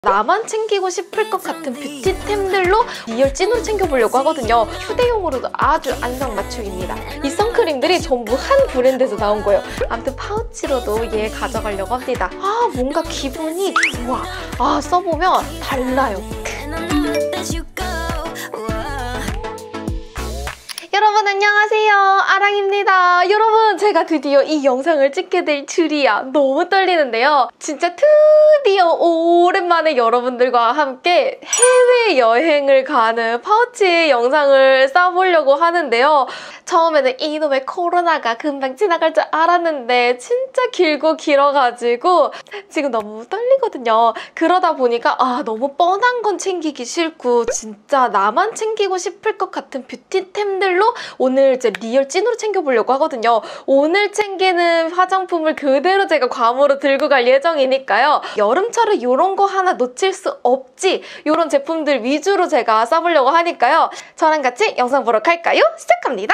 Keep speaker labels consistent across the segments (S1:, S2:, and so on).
S1: 나만 챙기고 싶을 것 같은 뷰티템들로 리얼 찐으로 챙겨보려고 하거든요. 휴대용으로도 아주 안성맞춤입니다. 이 선크림들이 전부 한 브랜드에서 나온 거예요. 아무튼 파우치로도 얘 가져가려고 합니다. 뭔가 기분이 좋아. 써보면 달라요. 여러분 안녕하세요, 아랑입니다. 여러분, 제가 드디어 이 영상을 찍게 될 줄이야. 너무 떨리는데요. 진짜 드디어 오랜만에 여러분들과 함께 해외여행을 가는 파우치 영상을 싸보려고 하는데요. 처음에는 이놈의 코로나가 금방 지나갈 줄 알았는데 진짜 길고 길어가지고 지금 너무 떨리거든요. 그러다 보니까 너무 뻔한 건 챙기기 싫고 진짜 나만 챙기고 싶을 것 같은 뷰티템들로 오늘 이제 리얼 찐으로 챙겨보려고 하거든요. 오늘 챙기는 화장품을 그대로 제가 괌으로 들고 갈 예정이니까요. 여름철에 이런 거 하나 놓칠 수 없지, 이런 제품들 위주로 제가 싸보려고 하니까요. 저랑 같이 영상 보러 갈까요? 시작합니다.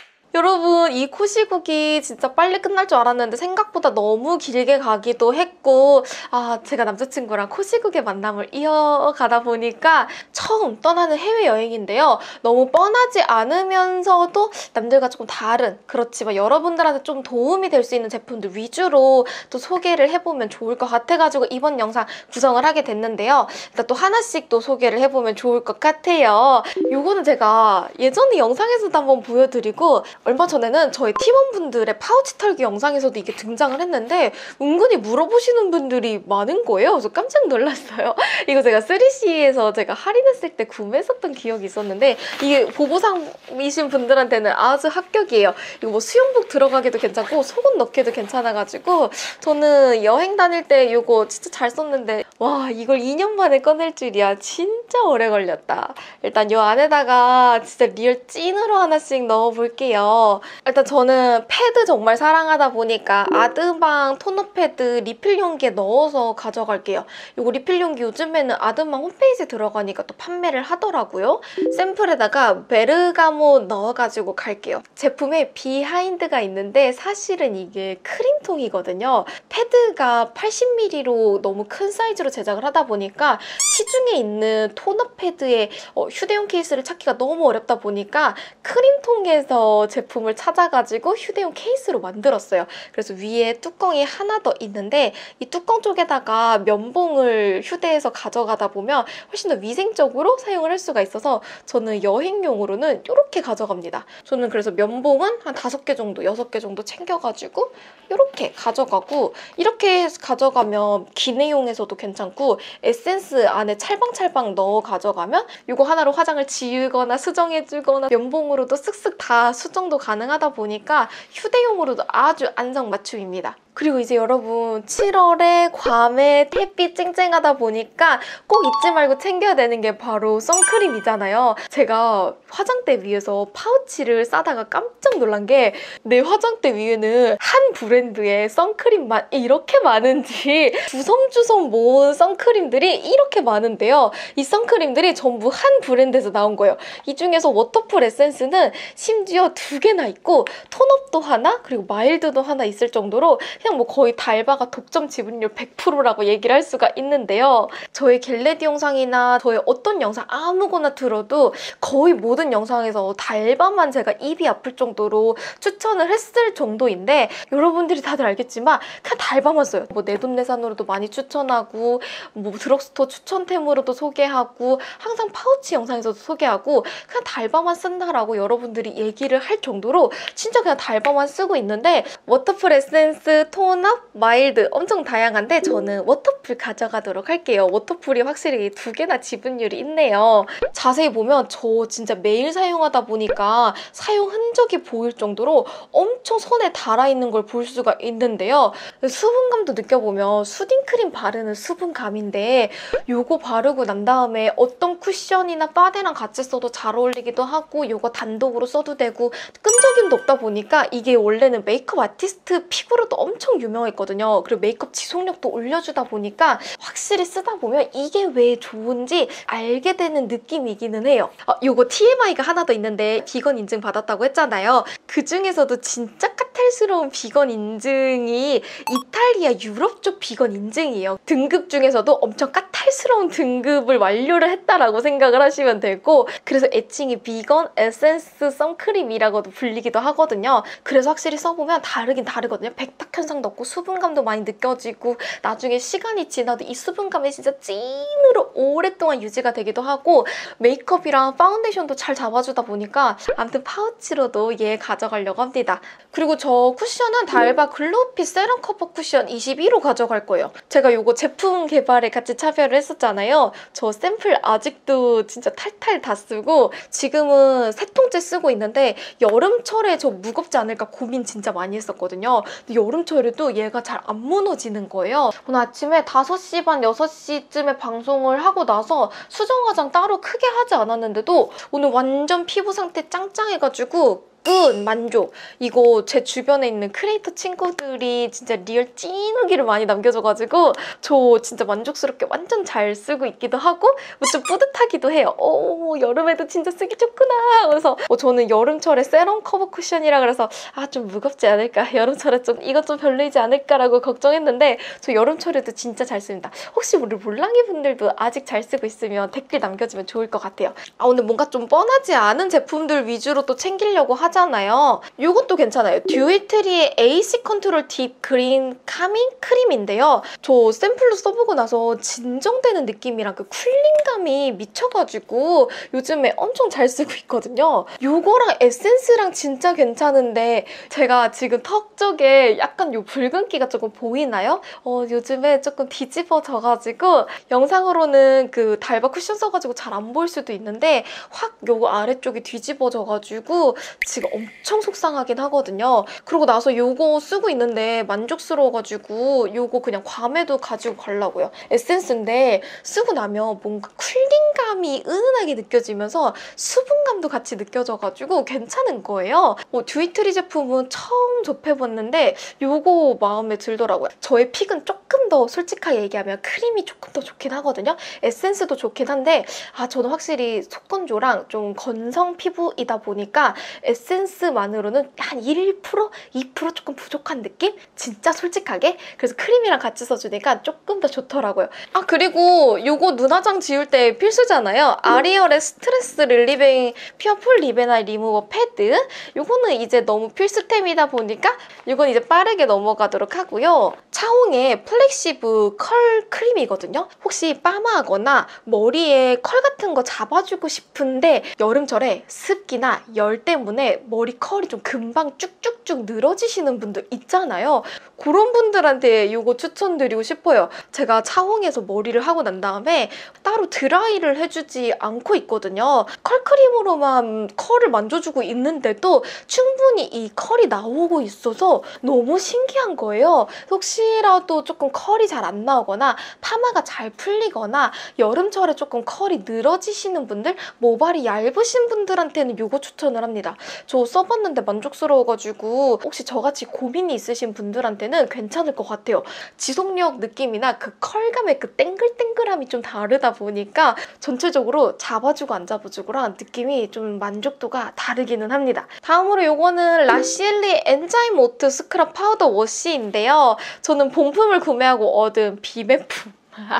S1: 여러분, 이 코시국이 진짜 빨리 끝날 줄 알았는데 생각보다 너무 길게 가기도 했고 제가 남자친구랑 코시국의 만남을 이어가다 보니까 처음 떠나는 해외여행인데요. 너무 뻔하지 않으면서도 남들과 조금 다른, 그렇지만 여러분들한테 좀 도움이 될 수 있는 제품들 위주로 또 소개를 해보면 좋을 것 같아가지고 이번 영상 구성을 하게 됐는데요. 일단 또 하나씩 또 소개를 해보면 좋을 것 같아요. 요거는 제가 예전에 영상에서도 한번 보여드리고 얼마 전에는 저희 팀원분들의 파우치 털기 영상에서도 이게 등장을 했는데 은근히 물어보시는 분들이 많은 거예요. 그래서 깜짝 놀랐어요. 이거 제가 3CE에서 제가 할인했을 때 구매했었던 기억이 있었는데 이게 보부상이신 분들한테는 아주 합격이에요. 이거 뭐 수영복 들어가기도 괜찮고 속옷 넣기도 괜찮아가지고 저는 여행 다닐 때 이거 진짜 잘 썼는데 와, 이걸 2년 만에 꺼낼 줄이야. 진짜 오래 걸렸다. 일단 이 안에다가 진짜 리얼 찐으로 하나씩 넣어볼게요. 일단 저는 패드 정말 사랑하다 보니까 아드망 토너 패드 리필 용기에 넣어서 가져갈게요. 이거 리필 용기 요즘에는 아드망 홈페이지에 들어가니까 또 판매를 하더라고요. 샘플에다가 베르가모 넣어가지고 갈게요. 제품에 비하인드가 있는데 사실은 이게 크림통이거든요. 패드가 80ml로 너무 큰 사이즈로 제작을 하다 보니까 시중에 있는 토너 패드의 휴대용 케이스를 찾기가 너무 어렵다 보니까 크림통에서 제품을 찾아가지고 휴대용 케이스로 만들었어요. 그래서 위에 뚜껑이 하나 더 있는데 이 뚜껑 쪽에다가 면봉을 휴대해서 가져가다 보면 훨씬 더 위생적으로 사용을 할 수가 있어서 저는 여행용으로는 이렇게 가져갑니다. 저는 그래서 면봉은 한 5개 정도, 6개 정도 챙겨가지고 이렇게 가져가고, 이렇게 가져가면 기내용에서도 괜찮고 에센스 안에 찰방찰방 넣어 가져가면 이거 하나로 화장을 지우거나 수정해주거나 면봉으로도 쓱쓱 다 수정도 가능하다 보니까 휴대용으로도 아주 안성맞춤입니다. 그리고 이제 여러분 7월에 괌에 햇빛 쨍쨍하다 보니까 꼭 잊지 말고 챙겨야 되는 게 바로 선크림이잖아요. 제가 화장대 위에서 파우치를 싸다가 깜짝 놀란 게 내 화장대 위에는 한 브랜드의 선크림만 이렇게 많은지 주섬주섬 모은 선크림들이 이렇게 많은데요. 이 선크림들이 전부 한 브랜드에서 나온 거예요. 이 중에서 워터풀 에센스는 심지어 2개나 있고 톤업도 하나, 그리고 마일드도 하나 있을 정도로 그냥 뭐 거의 달바가 독점 지분율 100%라고 얘기를 할 수가 있는데요. 저의 겟레디 영상이나 저의 어떤 영상 아무거나 들어도 거의 모든 영상에서 달바만 제가 입이 아플 정도로 추천을 했을 정도인데 여러분들이 다들 알겠지만 그냥 달바만 써요. 뭐 내돈내산으로도 많이 추천하고 뭐 드럭스토어 추천템으로도 소개하고 항상 파우치 영상에서도 소개하고 그냥 달바만 쓴다라고 여러분들이 얘기를 할 정도로 진짜 그냥 달바만 쓰고 있는데 워터풀 에센스, 톤업, 마일드 엄청 다양한데 저는 워터풀 가져가도록 할게요. 워터풀이 확실히 2개나 지분율이 있네요. 자세히 보면 저 진짜 매일 사용하다 보니까 사용 흔적이 보일 정도로 엄청 손에 닿아있는 걸 볼 수가 있는데요. 수분감도 느껴보면 수딩크림 바르는 수분감인데 요거 바르고 난 다음에 어떤 쿠션이나 파데랑 같이 써도 잘 어울리기도 하고 요거 단독으로 써도 되고 끈적임도 없다 보니까 이게 원래는 메이크업 아티스트 피부로도 엄청 유명했거든요. 그리고 메이크업 지속력도 올려주다 보니까 확실히 쓰다 보면 이게 왜 좋은지 알게 되는 느낌이기는 해요. 요거 TMI가 하나 더 있는데 비건 인증 받았다고 했잖아요. 그 중에서도 진짜 까탈 탈탈스러운 비건 인증이 이탈리아 유럽 쪽 비건 인증이에요. 등급 중에서도 엄청 까탈스러운 등급을 완료를 했다라고 생각을 하시면 되고, 그래서 애칭이 비건 에센스 선크림이라고도 불리기도 하거든요. 그래서 확실히 써보면 다르긴 다르거든요. 백탁 현상도 없고 수분감도 많이 느껴지고, 나중에 시간이 지나도 이 수분감이 진짜 찐으로 오랫동안 유지가 되기도 하고, 메이크업이랑 파운데이션도 잘 잡아주다 보니까 아무튼 파우치로도 얘 가져가려고 합니다. 그리고 저 쿠션은 달바 글로우핏 세럼 커버 쿠션 21호 가져갈 거예요. 제가 이거 제품 개발에 같이 참여를 했었잖아요. 저 샘플 아직도 진짜 탈탈 다 쓰고, 지금은 3통째 쓰고 있는데 여름철에 저 무겁지 않을까 고민 진짜 많이 했었거든요. 근데 여름철에도 얘가 잘 안 무너지는 거예요. 오늘 아침에 5시 반, 6시쯤에 방송을 하고 나서 수정 화장 따로 크게 하지 않았는데도 오늘 완전 피부 상태 짱짱해가지고 끝! 만족! 이거 제 주변에 있는 크리에이터 친구들이 진짜 리얼 찐후기를 많이 남겨줘가지고 저 진짜 만족스럽게 완전 잘 쓰고 있기도 하고 좀 뿌듯하기도 해요. 오, 여름에도 진짜 쓰기 좋구나! 그래서 저는 여름철에 세럼 커버 쿠션이라 그래서 좀 무겁지 않을까? 여름철에 좀 이것 좀 별로이지 않을까라고 걱정했는데 저 여름철에도 진짜 잘 씁니다. 혹시 우리 몰랑이 분들도 아직 잘 쓰고 있으면 댓글 남겨주면 좋을 것 같아요. 오늘 뭔가 좀 뻔하지 않은 제품들 위주로 또 챙기려고 하잖아요. 이것도 괜찮아요. 듀이트리의 AC 컨트롤 딥 그린 카밍 크림인데요. 저 샘플로 써보고 나서 진정되는 느낌이랑 그 쿨링감이 미쳐가지고 요즘에 엄청 잘 쓰고 있거든요. 이거랑 에센스랑 진짜 괜찮은데 제가 지금 턱 쪽에 약간 요 붉은기가 조금 보이나요? 요즘에 조금 뒤집어져가지고 영상으로는 그 달바 쿠션 써가지고 잘 안 보일 수도 있는데 확 요거 아래쪽이 뒤집어져가지고 지금 엄청 속상하긴 하거든요. 그러고 나서 요거 쓰고 있는데 만족스러워가지고 요거 그냥 괌에도 가지고 가려고요. 에센스인데 쓰고 나면 뭔가 쿨링감이 은은하게 느껴지면서 수분감도 같이 느껴져가지고 괜찮은 거예요. 듀이트리 제품은 처음 접해봤는데 요거 마음에 들더라고요. 저의 픽은 조금 더 솔직하게 얘기하면 크림이 조금 더 좋긴 하거든요. 에센스도 좋긴 한데 저는 확실히 속건조랑 좀 건성 피부이다 보니까 에센스만으로는 한 1%? 2% 조금 부족한 느낌? 진짜 솔직하게? 그래서 크림이랑 같이 써주니까 조금 더 좋더라고요. 그리고 요거 눈화장 지울 때 필수잖아요. 아리얼의 스트레스 릴리빙 퓨어 풀 리베나이 리무버 패드. 요거는 이제 너무 필수템이다 보니까 요건 이제 빠르게 넘어가도록 하고요. 차홍의 플렉시브 컬 크림이거든요. 혹시 파마하거나 머리에 컬 같은 거 잡아주고 싶은데 여름철에 습기나 열 때문에 머리 컬이 좀 금방 쭉쭉쭉 늘어지시는 분들 있잖아요. 그런 분들한테 이거 추천드리고 싶어요. 제가 차홍에서 머리를 하고 난 다음에 따로 드라이를 해주지 않고 있거든요. 컬크림으로만 컬을 만져주고 있는데도 충분히 이 컬이 나오고 있어서 너무 신기한 거예요. 혹시라도 조금 컬이 잘 안 나오거나 파마가 잘 풀리거나 여름철에 조금 컬이 늘어지시는 분들, 모발이 얇으신 분들한테는 이거 추천을 합니다. 저 써봤는데 만족스러워가지고 혹시 저같이 고민이 있으신 분들한테는 괜찮을 것 같아요. 지속력 느낌이나 그 컬감의 그 땡글땡글함이 좀 다르다 보니까 전체적으로 잡아주고 안 잡아주고랑 느낌이 좀 만족도가 다르기는 합니다. 다음으로 이거는 라시엘리 엔자임 오트 스크럽 파우더 워시인데요. 저는 본품을 구매하고 얻은 비매품.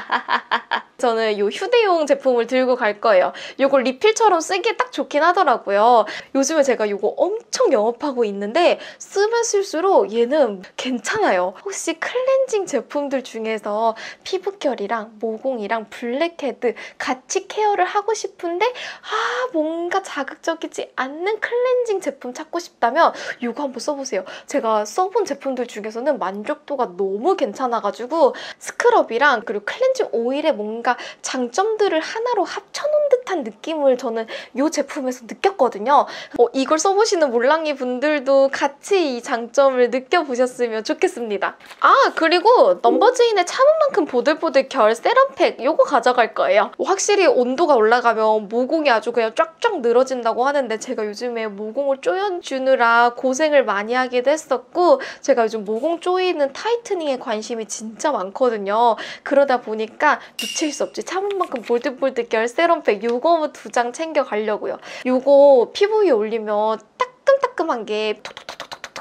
S1: 저는 이 휴대용 제품을 들고 갈 거예요. 이거 리필처럼 쓰기에 딱 좋긴 하더라고요. 요즘에 제가 이거 엄청 영업하고 있는데 쓰면 쓸수록 얘는 괜찮아요. 혹시 클렌징 제품들 중에서 피부결이랑 모공이랑 블랙헤드 같이 케어를 하고 싶은데 뭔가 자극적이지 않는 클렌징 제품 찾고 싶다면 이거 한번 써보세요. 제가 써본 제품들 중에서는 만족도가 너무 괜찮아가지고 스크럽이랑 그리고 클렌징 오일에 뭔가 장점들을 하나로 합쳐놓은 듯한 느낌을 저는 이 제품에서 느꼈거든요. 이걸 써보시는 몰랑이 분들도 같이 이 장점을 느껴보셨으면 좋겠습니다. 그리고 넘버즈인의 참은 만큼 보들보들 결 세럼팩 이거 가져갈 거예요. 확실히 온도가 올라가면 모공이 아주 그냥 쫙쫙 늘어진다고 하는데 제가 요즘에 모공을 조여주느라 고생을 많이 하기도 했었고 제가 요즘 모공 조이는 타이트닝에 관심이 진짜 많거든요. 그러다 보니까 놓칠 수 없지. 참은 만큼 볼드볼드 결 세럼팩 요거 2장 챙겨가려고요. 요거 피부 위에 올리면 따끔따끔한 게 톡톡톡톡톡톡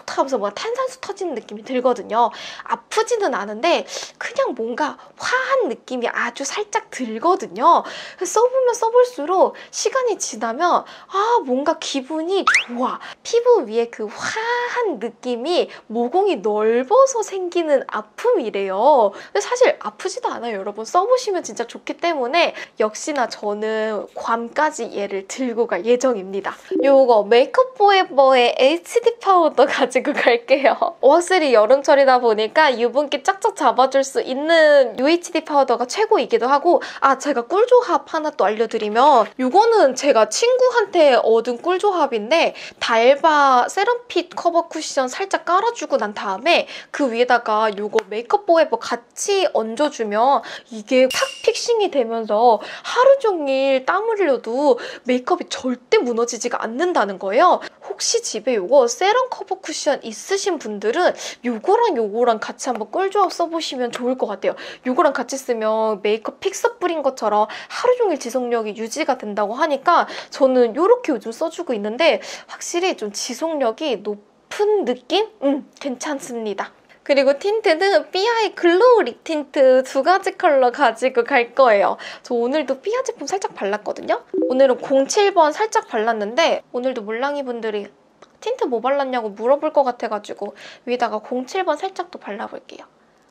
S1: 하면서 뭔가 탄산수 터지는 느낌이 들거든요. 아프지는 않은데 그냥 뭔가 화한 느낌이 아주 살짝 들거든요. 써보면 써볼수록 시간이 지나면 뭔가 기분이 좋아. 피부 위에 그 화한 느낌이 모공이 넓어서 생기는 아픔이래요. 근데 사실 아프지도 않아요, 여러분. 써보시면 진짜 좋기 때문에 역시나 저는 괌까지 얘를 들고 갈 예정입니다. 요거 메이크업 포에버의 HD 파우더 가지고 갈게요. 확실히 여름철이다 보니까 유분기 쫙쫙 잡아줄 수 있는 UHD 파우더가 최고이기도 하고, 제가 꿀조합 하나 또 알려드리면, 요거는 제가 친구한테 얻은 꿀조합인데 달바 세럼핏 커버 쿠션 살짝 깔아주고 난 다음에 그 위에다가 요거 메이크업 포에버 같이 얹어주면 이게 탁 픽싱이 되면서 하루 종일 땀 흘려도 메이크업이 절대 무너지지가 않는다는 거예요. 혹시 집에 요거 세럼 커버 쿠션 있으신 분들은 요거랑 같이 한번 꿀조합 써보시면 좋을 것 같아요. 요거랑 같이 쓰면 메이크업 픽서 뿌린 것처럼 하루 종일 지속력이 유지가 된다고 하니까 저는 요렇게 요즘 써주고 있는데 확실히 좀 지속력이 높은 느낌? 괜찮습니다. 그리고 틴트는 삐아의 글로우 립 틴트 2가지 컬러 가지고 갈 거예요. 저 오늘도 삐아 제품 살짝 발랐거든요? 오늘은 07번 살짝 발랐는데 오늘도 몰랑이 분들이 틴트 뭐 발랐냐고 물어볼 것 같아가지고 위에다가 07번 살짝 또 발라볼게요.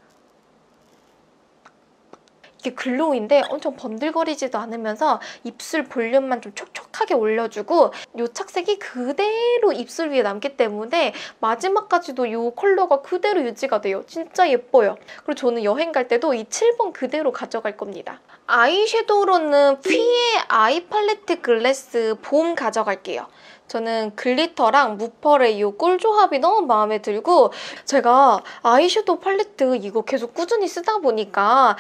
S1: 이게 글로우인데 엄청 번들거리지도 않으면서 입술 볼륨만 좀 촉촉하게 올려주고 이 착색이 그대로 입술 위에 남기 때문에 마지막까지도 이 컬러가 그대로 유지가 돼요. 진짜 예뻐요. 그리고 저는 여행 갈 때도 이 7번 그대로 가져갈 겁니다. 아이섀도우로는 피의 아이 팔레트 글래스 봄 가져갈게요. 저는 글리터랑 무펄의 이 꿀조합이 너무 마음에 들고 제가 아이섀도우 팔레트 이거 계속 꾸준히 쓰다 보니까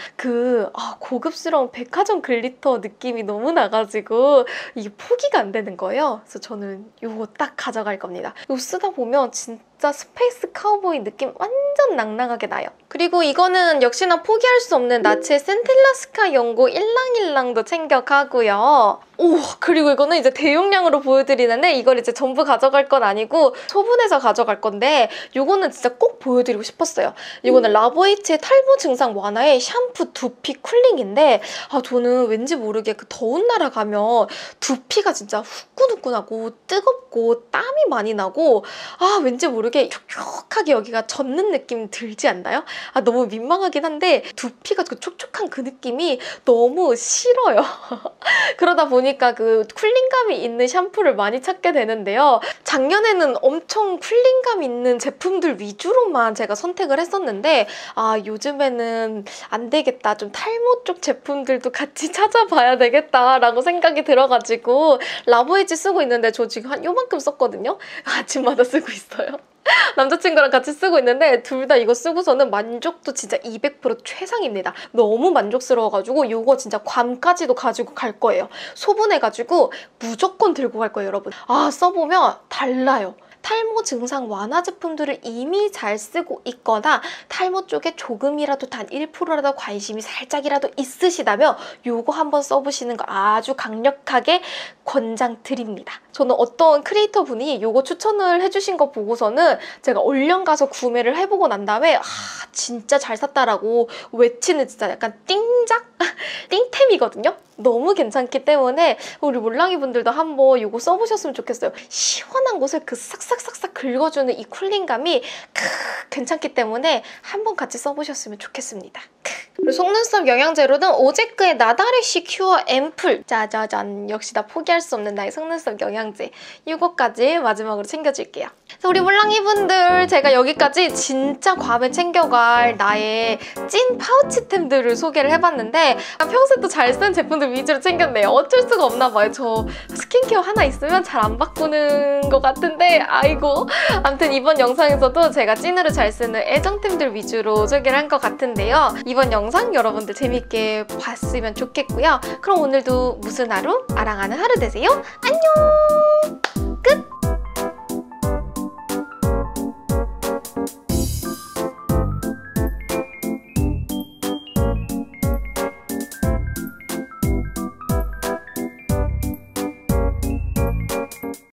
S1: 고급스러운 백화점 글리터 느낌이 너무 나가지고 이게 포기가 안 되는 거예요. 그래서 저는 이거 딱 가져갈 겁니다. 이거 쓰다 보면 진짜 스페이스 카우보이 느낌 완전 낭낭하게 나요. 그리고 이거는 역시나 포기할 수 없는 나치의 센텔라 스카 연고 일랑일랑도 챙겨가고요. 그리고 이거는 이제 대용량으로 보여드리는데 이걸 이제 전부 가져갈 건 아니고 소분해서 가져갈 건데 이거는 진짜 꼭 보여드리고 싶었어요. 이거는 라보에이츠의 탈모 증상 완화의 샴푸 두피 쿨링인데 저는 왠지 모르게 그 더운 나라 가면 두피가 진짜 후끈후끈하고 뜨겁고 땀이 많이 나고 왠지 모르게 촉촉하게 여기가 젖는 느낌 들지 않나요? 너무 민망하긴 한데 두피가 그 촉촉한 그 느낌이 너무 싫어요. 그러다 보니까 그 쿨링감이 있는 샴푸를 많이 찾게 되는데요. 작년에는 엄청 쿨링감 있는 제품들 위주로만 제가 선택을 했었는데 요즘에는 안 되겠다. 좀 탈모 쪽 제품들도 같이 찾아봐야 되겠다라고 생각이 들어가지고 라보에이지 쓰고 있는데 저 지금 한 요만큼 썼거든요. 아침마다 쓰고 있어요. 남자친구랑 같이 쓰고 있는데 둘 다 이거 쓰고서는 만족도 진짜 200% 최상입니다. 너무 만족스러워가지고 이거 진짜 괌까지도 가지고 갈 거예요. 소분해가지고 무조건 들고 갈 거예요, 여러분. 써보면 달라요. 탈모 증상 완화 제품들을 이미 잘 쓰고 있거나 탈모 쪽에 조금이라도 단 1%라도 관심이 살짝이라도 있으시다면 이거 한번 써보시는 거 아주 강력하게 권장드립니다. 저는 어떤 크리에이터 분이 이거 추천을 해주신 거 보고서는 제가 얼른 가서 구매를 해보고 난 다음에 진짜 잘 샀다라고 외치는 진짜 약간 띵작? 띵템이거든요? 너무 괜찮기 때문에 우리 몰랑이 분들도 한번 이거 써보셨으면 좋겠어요. 시원한 곳을 그 싹싹싹싹 긁어주는 이 쿨링감이 괜찮기 때문에 한번 같이 써보셨으면 좋겠습니다. 그리고 속눈썹 영양제로는 오제크의 나다레시 큐어 앰플 짜자잔, 역시 나 포기할 수 없는 나의 속눈썹 영양제 이거까지 마지막으로 챙겨줄게요. 그래서 우리 몰랑이 분들 제가 여기까지 진짜 괌에 챙겨갈 나의 찐 파우치템들을 소개를 해봤는데 평소에 또 잘 쓰는 제품들 위주로 챙겼네요. 어쩔 수가 없나 봐요. 저 스킨케어 하나 있으면 잘 안 바꾸는 것 같은데 아이고. 아무튼 이번 영상에서도 제가 찐으로 잘 쓰는 애정템들 위주로 소개를 한 것 같은데요. 이번 영상 여러분들 재밌게 봤으면 좋겠고요. 그럼 오늘도 무슨 하루? 아랑하는 하루 되세요. 안녕!